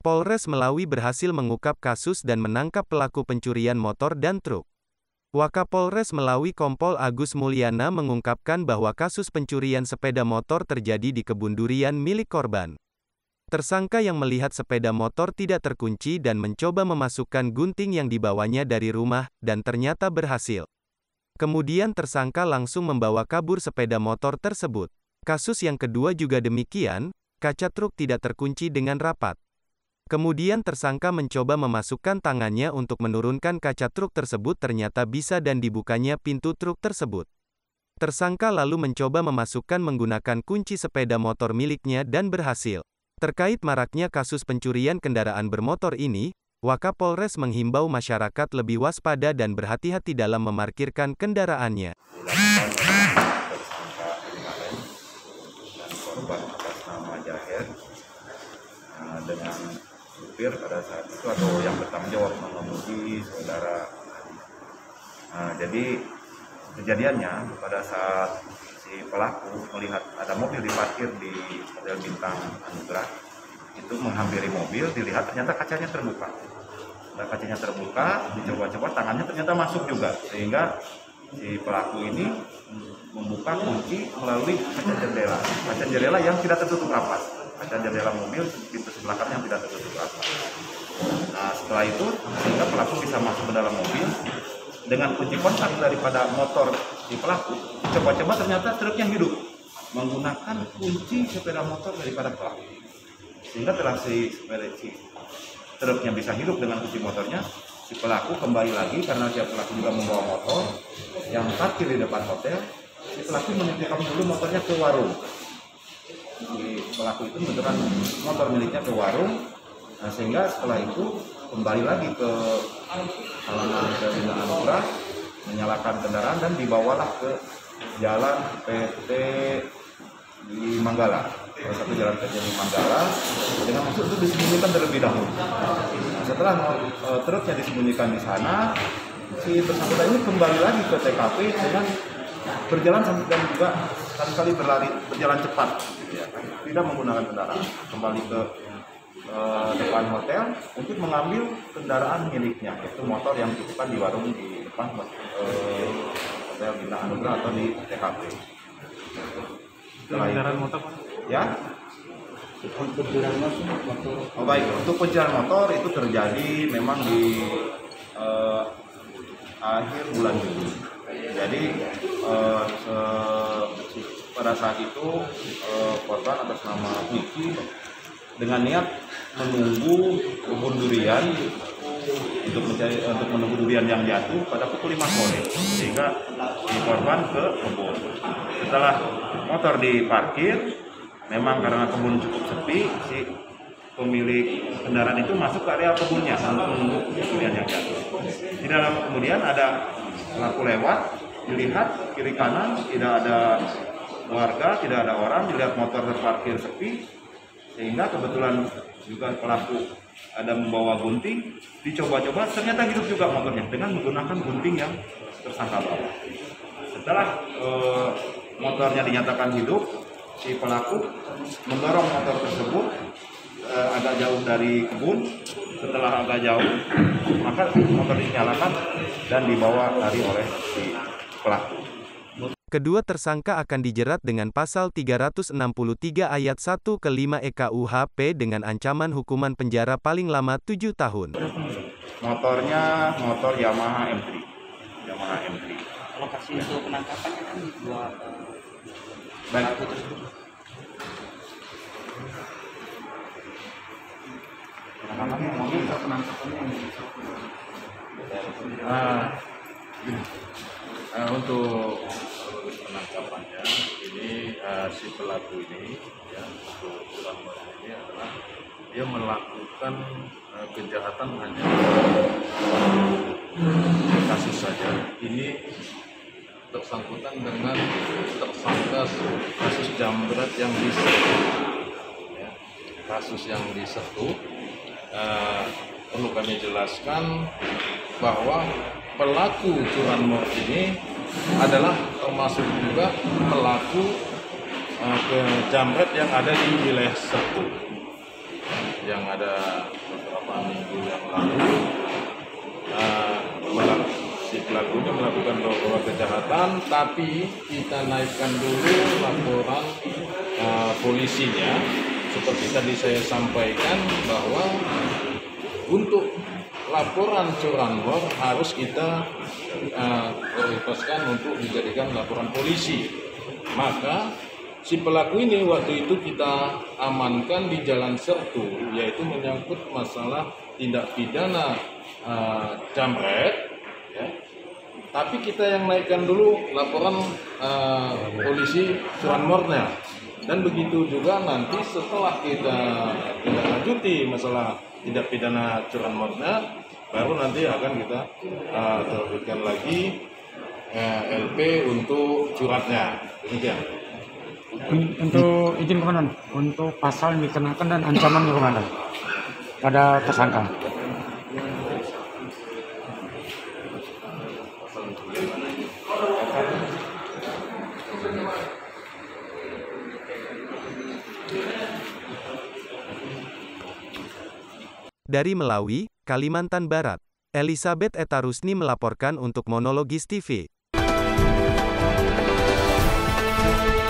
Polres Melawi berhasil mengungkap kasus dan menangkap pelaku pencurian motor dan truk. Wakapolres Melawi Kompol Agus Mulyana mengungkapkan bahwa kasus pencurian sepeda motor terjadi di kebun durian milik korban. Tersangka yang melihat sepeda motor tidak terkunci dan mencoba memasukkan gunting yang dibawanya dari rumah, dan ternyata berhasil. Kemudian tersangka langsung membawa kabur sepeda motor tersebut. Kasus yang kedua juga demikian, kaca truk tidak terkunci dengan rapat. Kemudian tersangka mencoba memasukkan tangannya untuk menurunkan kaca truk tersebut, ternyata bisa dan dibukanya pintu truk tersebut. Tersangka lalu mencoba memasukkan menggunakan kunci sepeda motor miliknya dan berhasil. Terkait maraknya kasus pencurian kendaraan bermotor ini, Wakapolres menghimbau masyarakat lebih waspada dan berhati-hati dalam memarkirkan kendaraannya. Korban atas nama Jaher dengan supir pada saat itu atau yang bertanggung jawab mengemudi saudara. Jadi kejadiannya pada saat si pelaku melihat ada mobil diparkir di Hotel Bintang Anugrah, itu menghampiri mobil, dilihat ternyata kacanya terbuka. Nah, kacanya terbuka, dicoba-coba tangannya ternyata masuk juga, sehingga si pelaku ini membuka kunci melalui kaca jendela yang tidak tertutup rapat. Kaca jendela mobil pintu sebelah kanan yang tidak tertutup rapat. Nah, setelah itu sehingga pelaku bisa masuk ke dalam mobil dengan kunci kontak daripada motor si pelaku. Coba-coba ternyata truknya hidup menggunakan kunci sepeda motor daripada pelaku. Sehingga telah si truknya bisa hidup dengan kunci motornya, si pelaku kembali lagi karena dia pelaku juga membawa motor yang parkir di depan hotel. Si pelaku menitipkan dulu motornya ke warung. Si pelaku itu menunjukkan motor miliknya ke warung. Nah, sehingga setelah itu kembali lagi ke halaman Bintang Anugrah, menyalakan kendaraan dan dibawalah ke jalan PT di Manggala. Salah satu jalan PT di Manggala dengan maksud itu disembunyikan terlebih dahulu. Nah, setelah truknya disembunyikan di sana, si tersangka ini kembali lagi ke TKP dengan berjalan dan juga sekali-kali berjalan cepat, ya, tidak menggunakan kendaraan, kembali ke depan hotel untuk mengambil kendaraan miliknya, yaitu motor yang dititipkan di warung di depan Hotel Bintang Anugrah atau di TKP. Kendaraan motor, ya. Oh, baik, untuk pencurian motor itu terjadi memang di akhir bulan Juli. Jadi pada saat itu korban atas nama Wiki dengan niat menunggu kebun durian untuk menunggu durian yang jatuh pada pukul 5 sore, sehingga si korban ke kebun. Setelah motor diparkir, memang karena kebun cukup sepi, si pemilik kendaraan itu masuk ke area kebunnya untuk menunggu durian yang jatuh. Di dalam kemudian ada pelaku lewat, dilihat kiri kanan tidak ada warga, tidak ada orang, dilihat motor terparkir sepi, sehingga kebetulan juga pelaku ada membawa gunting, dicoba-coba ternyata hidup juga motornya dengan menggunakan gunting yang tersangka bawa. Setelah motornya dinyatakan hidup, si pelaku mendorong motor tersebut agak jauh dari kebun. Setelah agak jauh, maka motor dinyalakan dan dibawa lari oleh si pelaku. Kedua tersangka akan dijerat dengan pasal 363 ayat 1 ke 5 EKUHP dengan ancaman hukuman penjara paling lama 7 tahun. Motornya motor Yamaha M3. Yamaha M3. lokasi untuk penangkapannya kan di dua pelaku tersebut. Untuk penangkapannya ini si pelaku ini ya, untuk ini adalah dia melakukan kejahatan hanya kasus saja. Ini bersangkutan dengan tersangka kasus jambret yang disetu, ya. Kasus yang disetu perlu kami jelaskan bahwa pelaku curanmor ini adalah termasuk juga pelaku ke jambret yang ada di wilayah Setu. yang ada beberapa minggu yang lalu, si pelakunya melakukan beberapa kejahatan, tapi kita naikkan dulu laporan polisinya. Seperti tadi saya sampaikan bahwa untuk laporan curanmor harus kita prioritaskan untuk dijadikan laporan polisi. Maka si pelaku ini waktu itu kita amankan di Jalan Sertu, yaitu menyangkut masalah tindak pidana jambret, ya. Tapi kita yang naikkan dulu laporan polisi curanmornya, dan begitu juga nanti setelah kita tidak lanjuti masalah tindak pidana curanmornya, baru nanti akan kita terbitkan lagi LP untuk suratnya. Demikian. Untuk izin komandan, untuk pasal yang dikenakan dan ancaman komandan pada tersangka. Dari Melawi, Kalimantan Barat, Elizabeth Etarusni melaporkan untuk Monologis TV.